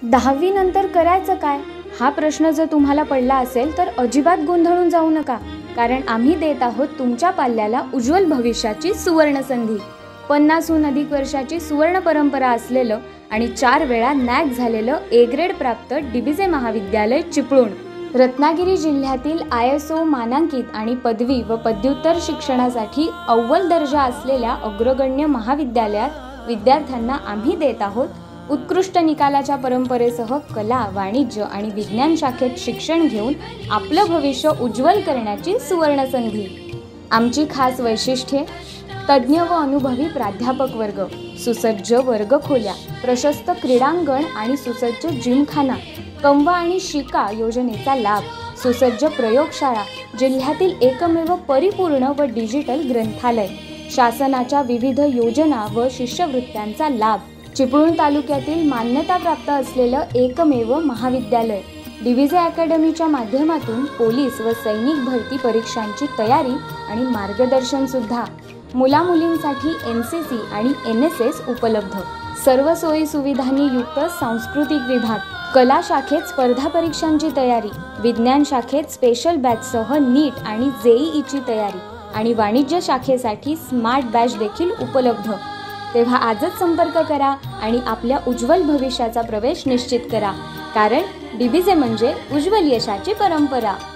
10वी नंतर करायचं काय हा प्रश्न जर तुम्हाला पडला असेल तर अजिबात गोंधळून जाऊ नका, कारण आम्ही देत आहोत तुमच्या पाल्याला उज्ज्वल भविष्याची सुवर्ण संधी। 50हून अधिक वर्षाची सुवर्ण परंपरा असलेलं आणि 4 वेळा नॅक झालेलं ए ग्रेड प्राप्त डीबीजे महाविद्यालय चिपळूण, रत्नागिरी जिल्ह्यातील ISO मानांकित आणि पदवी व पदव्युत्तर शिक्षणासाठी अव्वल दर्जा असलेल्या अग्रगण्य महाविद्यालयात विद्यार्थ्यांना आम्ही देत आहोत उत्कृष्ट निकालाच्या परंपरेसह कला, वाणिज्य आणि विज्ञान शाखेत शिक्षण घेऊन आपलं भविष्य उज्ज्वल करण्याची सुवर्ण संधी। आमची खास वैशिष्ट्ये: तज्ज्ञ व अनुभवी प्राध्यापक वर्ग, सुसज्ज वर्गखोल्या, प्रशस्त क्रीडांगण आणि सुसज्ज जिमखाना, कंवा आणि शिका योजनेचा लाभ, सुसज्ज प्रयोगशाळा, जिल्ह्यातील एकमेव परिपूर्ण व डिजिटल ग्रंथालय, शासनाच्या विविध योजना व शिष्यवृत्त्यांचा लाभ, चिपळूण तालुक्यातील मान्यताप्राप्त असलेलं एकमेव महाविद्यालय, डीबीजे अकॅडमीच्या माध्यमातून पोलीस व सैनिक भरती परीक्षांची तयारी आणि मार्गदर्शन सुद्धा, मुलामुलींसाठी NCC आणि NSS उपलब्ध, सर्व सोयी सुविधांनी युक्त सांस्कृतिक विभाग, कला शाखेत स्पर्धा परीक्षांची तयारी, विज्ञान शाखेत स्पेशल बॅचसह नीट आणि JEEची तयारी आणि वाणिज्य शाखेसाठी स्मार्ट बॅच देखील उपलब्ध। तेव्हा आजच संपर्क करा आणि आपल्या उज्ज्वल भविष्याचा प्रवेश निश्चित करा, कारण डीबीजे म्हणजे उज्ज्वल यशाची परंपरा।